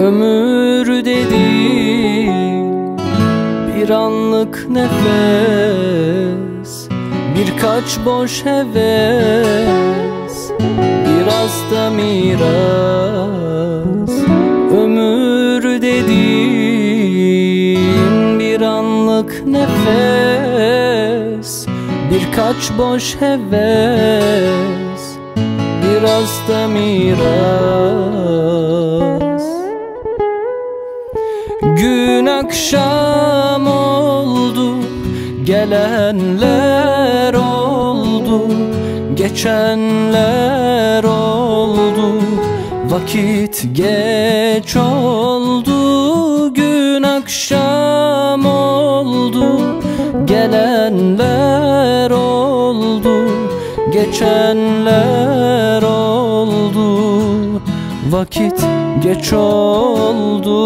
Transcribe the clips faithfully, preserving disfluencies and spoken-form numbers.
Ömür dediğin bir anlık nefes, birkaç boş heves, biraz da miras. Ömür dediğin bir anlık nefes, birkaç boş heves, biraz da miras. Gün akşam oldu, gelenler oldu, geçenler oldu, vakit geç oldu. Gün akşam oldu, gelenler oldu, geçenler oldu, vakit geç oldu.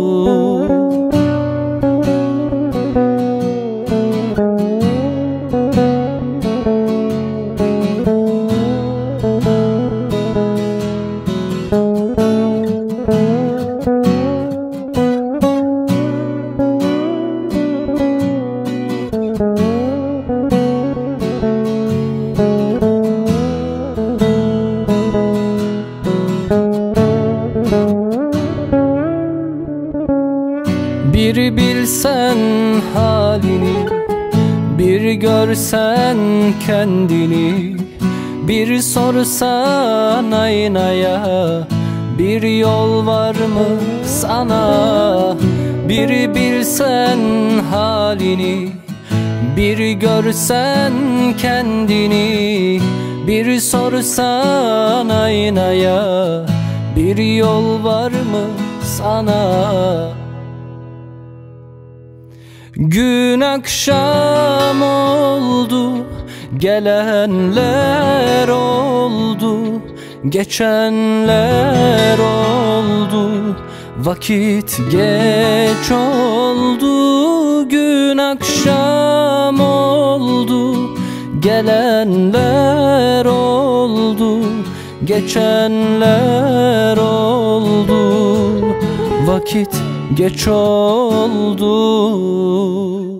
Bir bilsen halini, bir görsen kendini, bir sorsan aynaya, bir yol var mı sana? Bir bilsen halini, bir görsen kendini, bir sorsan aynaya, bir yol var mı sana? Gün akşam oldu, gelenler oldu, geçenler oldu, vakit geç oldu. Gün akşam oldu, gelenler oldu, geçenler oldu, vakit geç oldu.